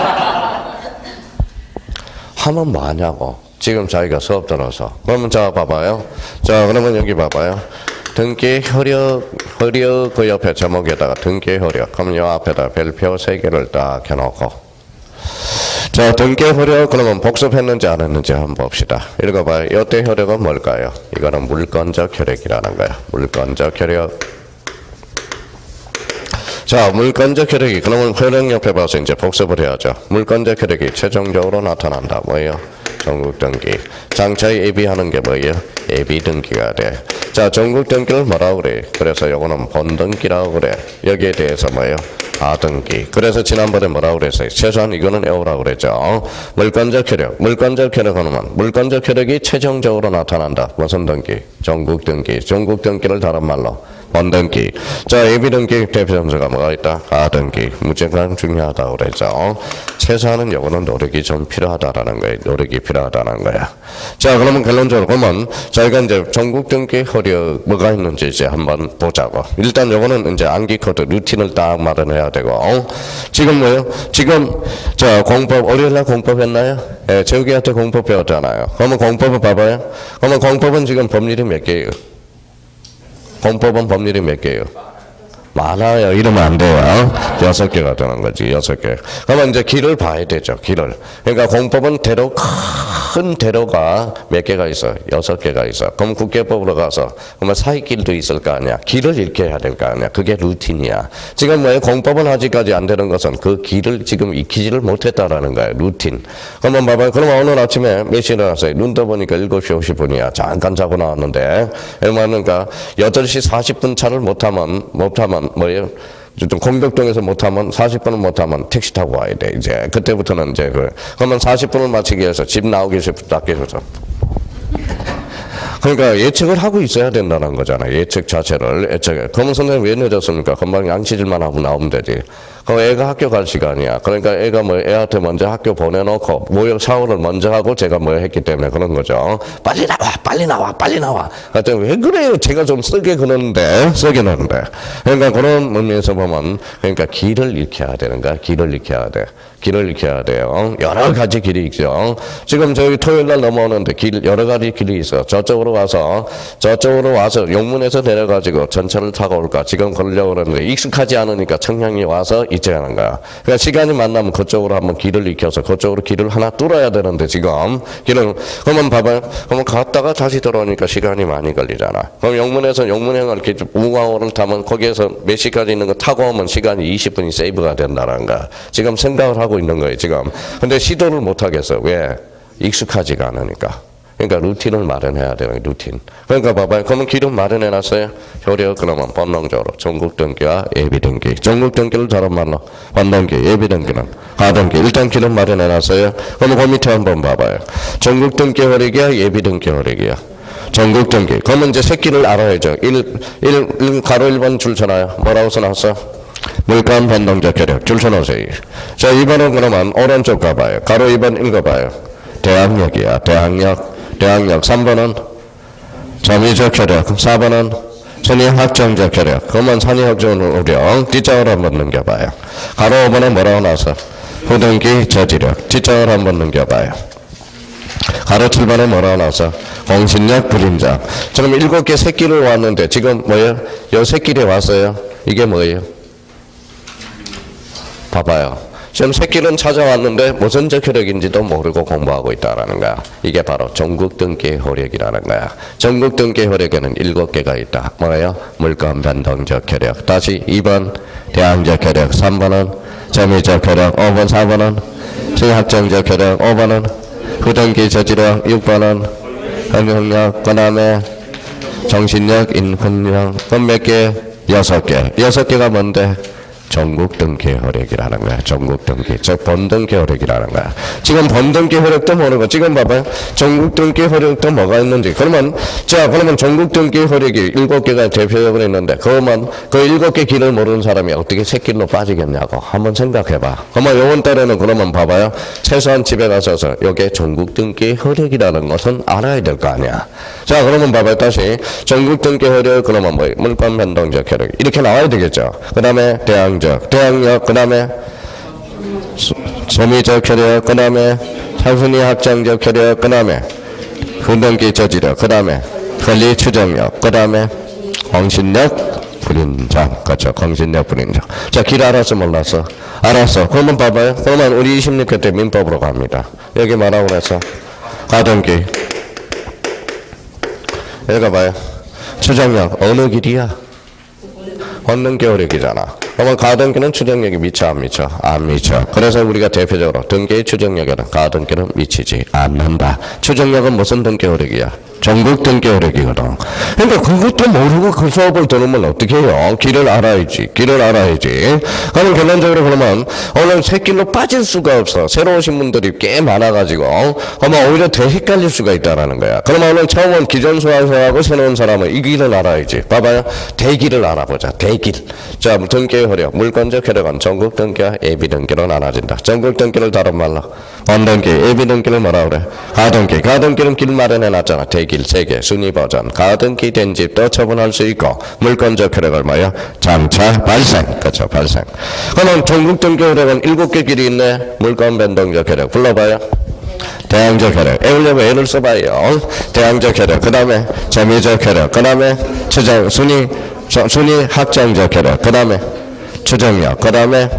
하면 뭐하냐고. 지금 자기가 수업 들어서. 그러면 자 봐봐요. 자, 그러면 여기 봐봐요. 등기 효력, 효력 그 옆에 제목에다가 등기 효력. 그럼 요 앞에다 별표 세 개를 딱 해놓고. 자, 등기 효력 그러면 복습했는지 안 했는지 한번 봅시다. 읽어봐요. 이때 효력은 뭘까요? 이거는 물건적 효력이라는 거야. 물건적 효력. 자, 물건적 효력이 그러면 효력 옆에 봐서 이제 복습을 해야죠. 물건적 효력이 최종적으로 나타난다. 뭐예요? 전국 등기. 장차에 예비하는 게 뭐예요? 예비 등기가 돼. 자, 전국 등기를 뭐라고 그래? 그래서 요거는 본등기라고 그래. 여기에 대해서 뭐예요? 하등기. 그래서 지난번에 뭐라고 그랬어요? 최소한 이거는 외우라고 그랬죠. 물건적 효력. 물건적 효력은 물건적 효력이 최종적으로 나타난다. 무슨 등기? 전국 등기. 전국 등기를 다른 말로 본등기. 자, 예비등기 대표 점수가 뭐가 있다? 하등기. 무척 중요하다고 그랬죠. 최소한은 요거는 노력이 좀 필요하다라는 거예요. 노력이 필요하다는 거야. 자, 그러면 결론적으로 보면 저희가 이제 전국 등기 효력 뭐가 있는지 이제 한번 보자고. 일단 요거는 이제 암기 코드 루틴을 딱 마련해야 되고. 어? 지금 뭐요? 지금 자, 공법 월요일날 공법 했나요? 예, 재욱이한테 공법 배웠잖아요. 그러면 공법을 봐봐요. 그러면 공법은 지금 법률이 몇 개예요? 공법은 법률이 몇 개예요? 많아요. 이러면 안 돼요. 여섯 개가 되는 거지. 여섯 개. 그러면 이제 길을 봐야 되죠. 길을. 그러니까 공법은 대로 큰 대로가 몇 개가 있어? 여섯 개가 있어. 그럼 국계법으로 가서 그러면 사이길도 있을 거 아니야. 길을 읽게 해야 될 거 아니야. 그게 루틴이야. 지금 뭐예요? 공법은 아직까지 안 되는 것은 그 길을 지금 익히지를 못했다라는 거예요. 루틴. 그러면 봐봐요. 그러면 오늘 아침에 몇 시에 일어났어요? 눈 떠보니까 일곱 시 오십 분이야. 잠깐 자고 나왔는데. 그러니까 여덟 시 사십 분 차를 못하면 못하면 뭐예요? 좀 공덕동에서 못하면 사십 분을 못하면 택시 타고 와야 돼. 이제 그때부터는 이제 그 그러면 사십 분을 마치기 위해서 집 나오기 전부터 계셔서 그러니까 예측을 하고 있어야 된다는 거잖아. 예측 자체를 예측. 그러면 선생님 왜 늦었습니까? 금방 양치질만 하고 나오면 되지. 그럼 애가 학교 갈 시간이야. 그러니까 애가 뭐 애한테 먼저 학교 보내놓고 목욕 샤워를 먼저 하고 제가 뭐 했기 때문에 그런 거죠. 빨리 나와, 빨리 나와, 빨리 나와. 그랬더니 왜 그래요? 제가 좀 쓰게 그러는데, 쓰게 하는데. 그러니까 그런 의미에서 보면, 그러니까 길을 익혀야 되는 거야. 길을 익혀야 돼. 길을 익혀야 돼요. 여러 가지 길이 있죠. 지금 저희 토요일 날 넘어오는데 길, 여러 가지 길이 있어. 저쪽으로 와서, 저쪽으로 와서 용문에서 내려가지고 전철을 타고 올까. 지금 걸려고 그러는데 익숙하지 않으니까 청량리 와서 이제 하는 거야. 그러니까 시간이 만나면 그쪽으로 한번 길을 익혀서 그쪽으로 길을 하나 뚫어야 되는데 지금 길을, 그러면 봐봐요. 그러면 갔다가 다시 들어오니까 시간이 많이 걸리잖아. 그럼 용문에서 용문행을 우광호를 타면 거기에서 몇 시까지 있는 거 타고 오면 시간이 이십 분이 세이브가 된다는 거야. 지금 생각을 하고 있는 거예요, 지금. 근데 시도를 못 하겠어. 왜? 익숙하지가 않으니까. 그러니까 루틴을 마련해야 되는 루틴. 그러니까 봐봐요. 그러면 길은 마련해 놨어요. 효력 그러면 본능적으로 전국 등기와 예비 등기. 전국 등기를 다른 말로 본등기, 예비 등기는 가등기. 일단 길은 마련해 놨어요. 그러면 그 밑에 한번 봐봐요. 전국 등기 효력이야, 예비 등기 효력이야. 전국 등기. 그러면 이제 새끼를 알아야죠. 일, 일, 일, 가로 일 번 줄 쳐놔요. 뭐라고 써놨어? 물감 변동적 효력 줄 서놓으세요. 자, 이 번은 그러면 오른쪽 가봐요. 가로 이 번 읽어봐요. 대항력이야. 대항력. 대항력. 삼 번은 점유적 효력. 사 번은 선의 확정적 효력. 그러면 선의 확정 효력. 뒷장을 한번 넘겨봐요. 가로 오 번은 뭐라고 나서? 후등기 저지력. 뒷장을 한번 넘겨봐요. 가로 칠 번은 뭐라고 나서? 공신력 불임장. 지금 일곱 개 새끼를 왔는데 지금 뭐예요? 요 새끼를 왔어요. 이게 뭐예요? 봐봐요. 지금 새끼는 찾아왔는데 무슨 적효력인지도 모르고 공부하고 있다라는 거야. 이게 바로 전국 등기 효력이라는 거야. 전국 등기 효력에는 일곱 개가 있다. 뭐예요? 물감 변동적 효력. 다시 이 번 대항적 효력. 삼 번은 점유적 효력. 오 번, 사 번은 수학정적 효력. 오 번은 후등기 저지력. 육 번은 현역력. 그 다음에 정신력, 인훈력. 그럼 몇 개? 여섯 개. 여섯 개가 뭔데? 전국 등기 효력이라는 거야. 전국 등기. 즉 본등기 효력이라는 거야. 지금 본등기 효력도 모르고 지금 봐봐요. 전국 등기 효력도 뭐가 있는지. 그러면 자 그러면 전국 등기 효력이 일곱 개가 대표적으로 있는데 그러면 그 일곱 개 길을 모르는 사람이 어떻게 새길로 빠지겠냐고 한번 생각해봐. 그러면 요번 달에는 그러면 봐봐요. 최소한 집에 가셔서 요게 전국 등기 효력이라는 것은 알아야 될 거 아니야. 자 그러면 봐봐요. 다시 전국 등기 효력 그러면 뭐 물감 변동적 효력 이렇게 나와야 되겠죠. 그 다음에 대항 대항력, 그 다음에 소미적 효력, 그 다음에 사순위 확정적 효력, 그 다음에 후등기 저지력, 그 다음에 권리 추정력, 그 다음에 공신력 불인장, 그렇죠. 공신력 불인장. 자, 길 알았어, 몰랐어? 알았어. 그러면 봐봐요. 그러면 우리 이십육 회 때 민법으로 갑니다. 여기 뭐라고 그랬어? 가등기. 읽어봐요. 추정력, 어느 길이야? 권능기 효력이잖아. 그러면 가등기는 추정력이 미쳐 안 미쳐? 안 미쳐. 그래서 우리가 대표적으로 등기의 추정력에는 가등기는 미치지 않는다. 추정력은 무슨 등기 효력이야? 전국 등기 효력이거든. 그러니까 그것도 모르고 그 수업을 들으면 어떻게 해요? 길을 알아야지. 길을 알아야지. 그러면 결론적으로 그러면 오늘 새길로 빠질 수가 없어. 새로 오신 분들이 꽤 많아가지고 그러면 오히려 더 헷갈릴 수가 있다는 거야. 그러면 오늘 처음 온 기존 수강생하고 새로 온 사람은 이 길을 알아야지. 봐봐요. 대길을 알아보자. 대길. 자, 등기 효력. 물권적 효력은 전국 등기와 예비 등기로 나눠진다. 전국 등기를 다른 말로 본등기, 예비 등기를 뭐라 그래? 가등기. 가등기는 길 마련해놨잖아. 대길. 길 세 개, 순위 버전, 가등기 된 집도 처분할 수 있고, 물권적 효력을 뭐야? 장차 발생. 그렇죠, 발생. 그러면 전국 등기 효력은 일곱 개 길이 있네. 물권 변동적 효력. 불러봐요. 대항적 효력. 애우려면 애를 써봐요. 대항적 효력. 그 다음에 점유적 효력. 그 다음에 추정, 순위, 순위 확정적 효력. 그 다음에 추정력. 그 다음에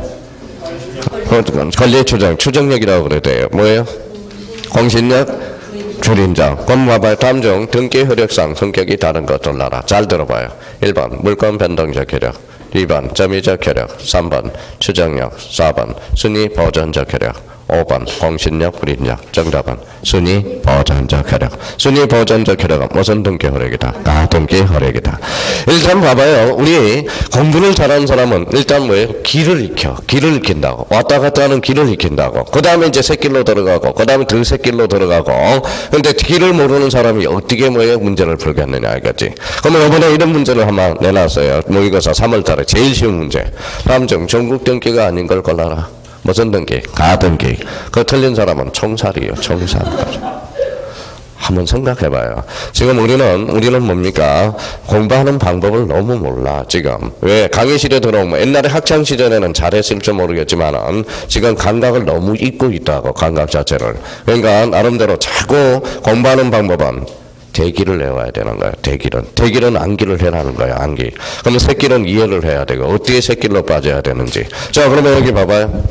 권리 추정, 추정력이라고 그래야 돼요. 뭐예요? 공신력, 줄임장. 그럼 봐봐요. 다음 중 등기 효력상 성격이 다른 것들 알아. 잘 들어봐요. 일 번 물권 변동적 효력, 이 번 점유적 효력, 삼 번 추정력, 사 번 순위 보존적 효력, 오 번 공신력 불인력. 정답은 순위 보존적 혈액. 순위 보존적 혈액은 무슨 등기 혈액이다? 가등기 혈액이다. 일단 봐봐요. 우리 공부를 잘하는 사람은 일단 뭐예요? 길을 익혀. 길을 익힌다고. 왔다 갔다 하는 길을 익힌다고. 그 다음에 이제 새길로 들어가고, 그 다음에 들새길로 들어가고. 근데 길을 모르는 사람이 어떻게 뭐예요? 문제를 풀겠느냐, 알겠지? 그러면 이번에 이런 문제를 한번 내놨어요. 모의고사 삼월 달에 제일 쉬운 문제. 다음 중 전국 등기가 아닌 걸 골라라. 무슨 등기? 가등기. 그 틀린 사람은 총살이에요. 총살. 한번 생각해봐요. 지금 우리는 우리는 뭡니까? 공부하는 방법을 너무 몰라 지금. 왜? 강의실에 들어오면 옛날에 학창 시절에는 잘했을지 모르겠지만은 지금 감각을 너무 잊고 있다고. 감각 자체를. 그러니까 나름대로 자꾸 공부하는 방법은 대기를 외워야 되는 거야. 대기는. 대기는 암기를 해라는 거야. 암기. 그러면 새길은 이해를 해야 되고 어떻게 새길로 빠져야 되는지. 자, 그러면 여기 봐봐요.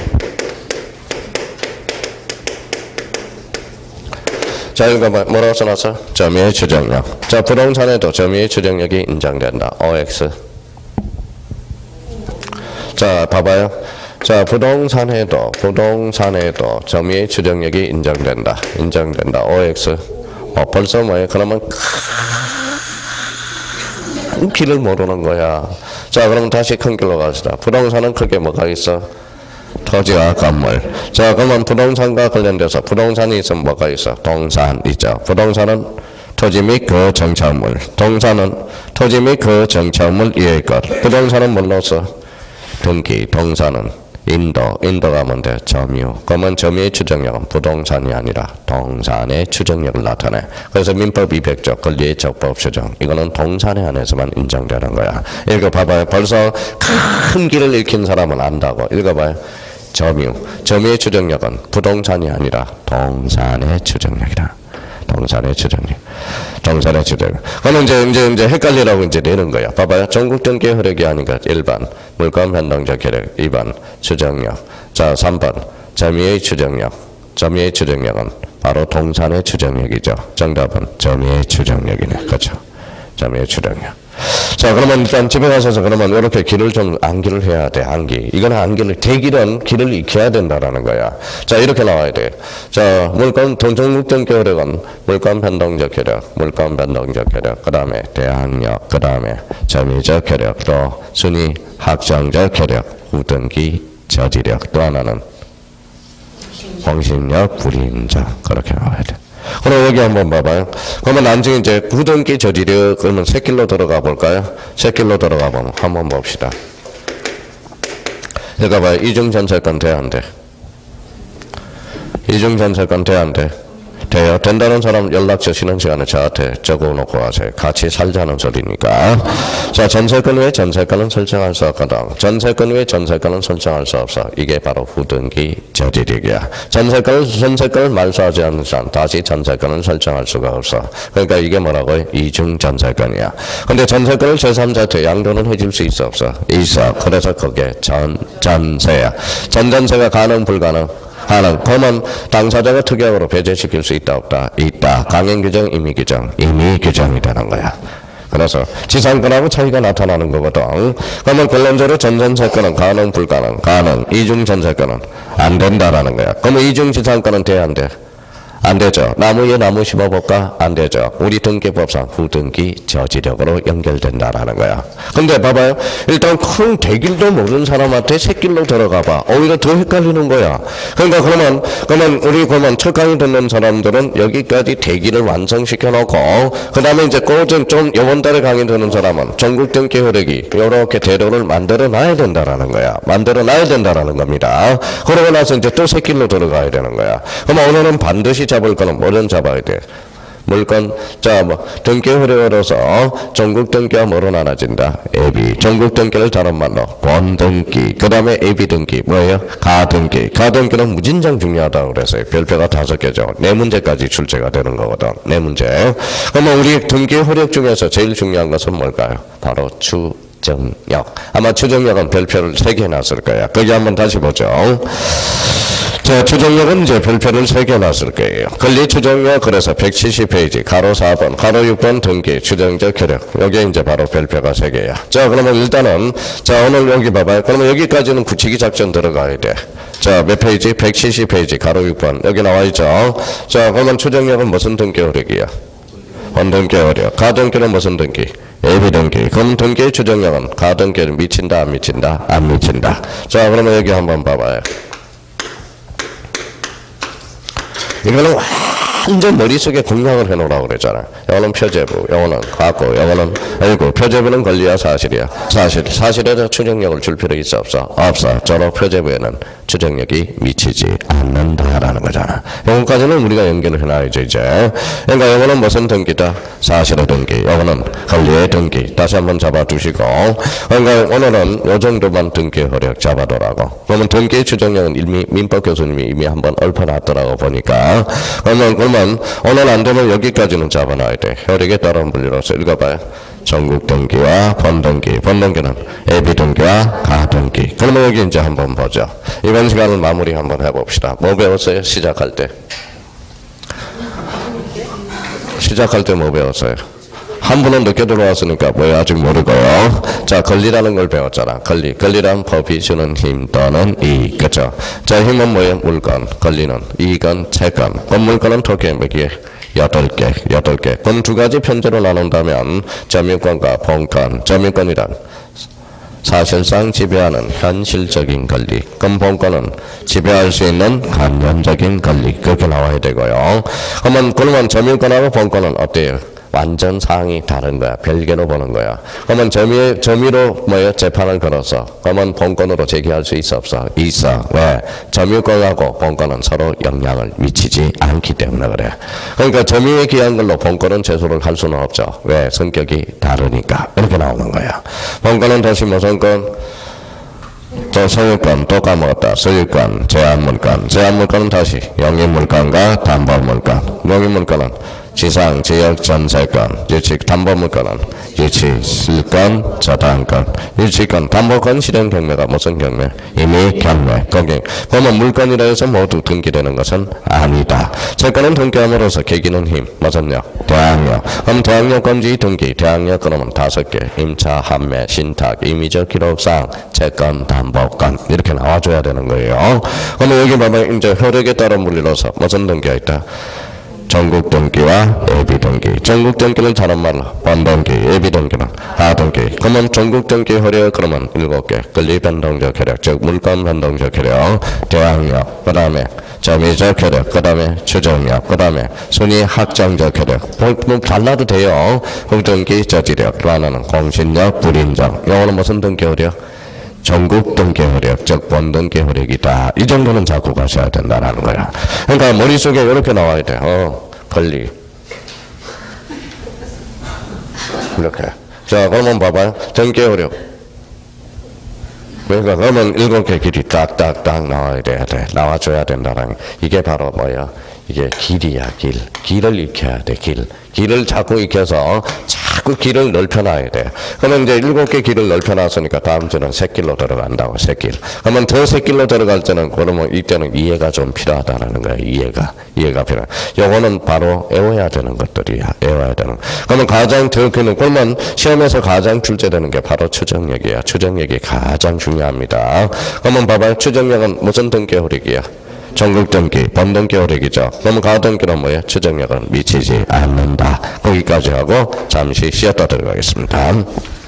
자, 이거 뭐라고 써놨어? 점유의 추정력. 자, 부동산에도 점유의 추정력이 인정된다. 오엑스. 자, 봐봐요. 자, 부동산에도, 부동산에도 점유의 추정력이 인정된다. 인정된다. 오엑스. 어, 벌써 뭐예요? 그러면 큰 길을 모르는 거야. 자, 그럼 다시 큰 길로 갑시다. 부동산은 크게 뭐가 있어? 토지와 건물. 자, 그러면 부동산과 관련돼서 부동산이 있으면 뭐가 있어? 동산 있죠. 부동산은 토지 및 그 정착물. 동산은 토지 및 그 정착물 이외의 것. 부동산은 뭘로써? 등기. 동산은 인도. 인도가 뭔데? 점유. 그러면 점유의 추정력은 부동산이 아니라 동산의 추정력을 나타내. 그래서 민법 이백 조 권리의 적법 추정. 이거는 동산에 한해서만 인정되는 거야. 읽어봐봐요. 벌써 큰 길을 읽힌 사람은 안다고. 읽어봐요. 점유. 점유의 추정력은 부동산이 아니라 동산의 추정력이다. 동산의 추정력. 동산의 추정력. 그러면 이제, 이제, 이제 헷갈리라고 이제 내는 거야. 봐봐요. 전국 등기 혈액이 아니까 일 번 물권 변동적 혈액, 이 번 추정력. 자, 삼 번 점유의 추정력. 점유의 추정력은 바로 동산의 추정력이죠. 정답은 점유의 추정력이네. 그렇죠. 점유의 추정력. 자, 그러면 일단 집에 가셔서 그러면 이렇게 길을 좀 암기를 해야 돼. 암기. 이건 암기를, 대길은 길을 익혀야 된다라는 거야. 자, 이렇게 나와야 돼. 자, 물권, 전국 등기 혈액은 물권 변동적 혈액, 물권 변동적 혈액, 그 다음에 대항력, 그 다음에 점유적 혈액, 또 순위 확정적 혈액, 후등기 저지력, 또 하나는 공신력 불인정. 그렇게 나와야 돼. 그럼 여기 한번 봐봐요. 그러면 나중에 이제 구등기 저지력, 그러면 새길로 들어가 볼까요? 새길로 들어가 보면 한번 봅시다. 읽어봐요. 이중전세권 돼, 안 돼? 이중전세권 돼, 안 돼? 돼요. 된다는 사람 연락처 쉬는 시간에 저한테 적어놓고 하세요. 같이 살자는 소리니까. 자, 전세권 외에 전세권은 설정할 수 없거든. 전세권 외에 전세권은 설정할 수 없어. 이게 바로 후등기 저지력이야. 전세권을, 전세권을 말소하지 않는 사람 다시 전세권을 설정할 수가 없어. 그러니까 이게 뭐라고요? 이중 전세권이야. 근데 전세권을 제삼자한테 양도는 해줄 수 있어, 없어? 있어. 그래서 그게 전, 전세야. 전전세가 가능, 불가능? 하는. 그러면 당사자가 특약으로 배제시킬 수 있다, 없다? 있다. 강행 규정, 임의 규정. 임의 규정이 되는 거야. 그래서 지상권하고 차이가 나타나는 거거든. 그러면 결론적으로 전전세권은 가능, 불가능? 가능. 이중 전세권은 안 된다라는 거야. 그러면 이중 지상권은 돼, 안 돼? 안 되죠. 나무에 나무 심어볼까? 안 되죠. 우리 등기법상 후등기 저지력으로 연결된다라는 거야. 근데 봐봐요. 일단 큰 대길도 모르는 사람한테 새길로 들어가봐. 오히려 더 헷갈리는 거야. 그러니까 그러면, 그러면 우리 그러면 첫 강의 듣는 사람들은 여기까지 대길을 완성시켜 놓고, 그 다음에 이제 꼬좀 좀 이번 달에 강의 듣는 사람은 전국 등기 혈액이 이렇게 대로를 만들어 놔야 된다라는 거야. 만들어 놔야 된다라는 겁니다. 그러고 나서 이제 또 새길로 들어가야 되는 거야. 그럼 오늘은 반드시 잡을 거는 뭐를 잡아야 돼? 물건. 자, 뭐 등기 혈액으로서 전국 등기와 뭐로 나눠진다? 예비. 전국 등기를 다른 말로 본등기. 그 다음에 예비 등기 뭐예요? 가등기. 가등기는 무진장 중요하다고 그랬어요. 별표가 다섯 개죠. 네 문제까지 출제가 되는 거거든. 네 문제. 그러면 우리 등기 혈액 중에서 제일 중요한 것은 뭘까요? 바로 추정력. 아마 추정력은 별표를 세 개 놨을 거야. 거기 한번 다시 보죠. 자, 추정력은 이제 별표를 세 개 놨을 거예요. 권리 추정력, 그래서 백칠십 페이지, 가로 사 번, 가로 육 번 등기, 추정적 효력. 여기에 이제 바로 별표가 세 개야. 자, 그러면 일단은, 자, 오늘 여기 봐봐요. 그러면 여기까지는 굳히기 작전 들어가야 돼. 자, 몇 페이지? 백칠십 페이지, 가로 육 번. 여기 나와 있죠. 자, 그러면 추정력은 무슨 등기 효력이야? 원등기 효력. 가등기는 무슨 등기? 예비등기. 그럼 등기의 추정력은 가등기를 미친다, 안 미친다? 안 미친다. 자, 그러면 여기 한번 봐봐요. 이거는 완전 머릿속에 공략을 해놓으라고 그랬잖아. 이거는 표제부, 이거는 과거, 이거는 아이고, 표제부는 권리야, 사실이야? 사실. 사실에서 추정력을 줄 필요 있어, 없어? 없어. 저런 표제부에는 추정력이 미치지 않는다라는 거잖아. 이거까지는 우리가 연결을 해놔야죠, 이제. 그러니까 이거는 무슨 등기다? 사실의 등기. 이거는 권리의 등기. 다시 한번 잡아두시고. 그러니까 오늘은 요 정도만 등기 효력 잡아두라고. 그러면 등기 추정력은 이미 민법 교수님이 이미 한번 읊어놨더라고 보니까. 그러면, 그러면 오늘 안 되면 여기까지는 잡아놔야 돼. 효력에 따른 분리로서 읽어봐요. 전국 등기와 본등기, 본등기는 예비 등기와 가등기. 그러면 여기 이제 한번 보죠. 이번 시간을 마무리 한번 해봅시다. 뭐 배웠어요? 시작할 때. 시작할 때 뭐 배웠어요? 한 분은 늦게 들어왔으니까 뭐야 아직 모르고요. 자, 권리라는 걸 배웠잖아. 권리. 권리란 법이 주는 힘 또는 이익. 그죠? 자, 힘은 뭐예요? 물건. 권리는 이익은 채권. 건물권은 토기 몇 개? 여덟 개. 여덟 개. 그럼 두 가지 편제로 나눈다면 점유권과 본권. 점유권이란 사실상 지배하는 현실적인 권리. 그럼 본권은 지배할 수 있는 관념적인 권리. 그렇게 나와야 되고요. 그러면, 그러면 점유권하고 본권은 어때요? 완전 사항이 다른 거야. 별개로 보는 거야. 그러면 점유, 점유로 뭐예요? 재판을 걸어서. 그러면 본권으로 제기할 수 있어, 없어? 있어. 왜? 점유권하고 본권은 서로 영향을 미치지 않기 때문에 그래. 그러니까 점유에 기한 걸로 본권은 제소를 할 수는 없죠. 왜? 성격이 다르니까. 이렇게 나오는 거야. 본권은 다시 무슨 권? 또 소유권 또 까먹었다. 소유권, 제한물권. 제한물권은 다시 영입물권과 담보물권. 영입물권은 지상, 지역, 전세권, 유치, 담보물권은 유치, 실권, 저당권, 유치권, 담보권, 실행 경매가 무슨 경매? 이미 경매, 거기. 보면 물권이라 해서 모두 등기되는 것은 아니다. 채권은 등기함으로써 계기는 힘, 무슨 력? 대항력. 그럼 대항력 건지 등기, 대항력 그러면 다섯 개. 임차, 판매, 신탁, 임의적 기록상, 채권, 담보권. 이렇게 나와줘야 되는 거예요. 그러면 여기 보면 이제 효력에 따른 물리로서 무슨 등기가 있다? 전국 등기와 예비 등기. 전국 등기는 다른 말로 본등기, 예비 등기는 하등기. 그러면 전국 등기 효력 그러면 일곱 개. 권리 변동적 효력, 즉 물권 변동적 효력, 대항력, 그 다음에 점유적 효력, 그 다음에 추정력, 그 다음에 순위 확정적 효력. 뭐 달라도 돼요. 공등기 저지력, 또 하나는 공신력, 불인정. 이거는 무슨 등기 효력? 전국 등기 효력, 즉 본등기 효력이다. 이 정도는 잡고 가셔야 된다는 거야. 그러니까 머릿속에 이렇게 나와야 돼. 어, 권리. 이렇게. 자, 그러면 봐봐요. 등기 효력. 그러니까 그러면 일곱 개 길이 딱딱딱 나와야 돼야 돼. 나와줘야 된다는. 이게 바로 뭐야? 이게 길이야, 길. 길을 익혀야 돼, 길. 길을 자꾸 익혀서 자꾸 길을 넓혀놔야 돼. 그러면 이제 일곱 개 길을 넓혀놨으니까 다음 주는 새 길로 들어간다고, 새 길. 그러면 더 새 길로 들어갈 때는, 그러면 이때는 이해가 좀 필요하다는 거야, 이해가. 이해가 필요해. 요거는 바로 외워야 되는 것들이야, 외워야 되는. 그러면 가장 더, 그러면 시험에서 가장 출제되는 게 바로 추정력이야. 추정력이 가장 중요합니다. 그러면 봐봐요. 추정력은 무슨 등기 효력이야? 전국 등기, 본등기 효력이죠. 그러면 가등기는 뭐예요? 추정력은 미치지 않는다. 거기까지 하고 잠시 쉬었다 들어가겠습니다.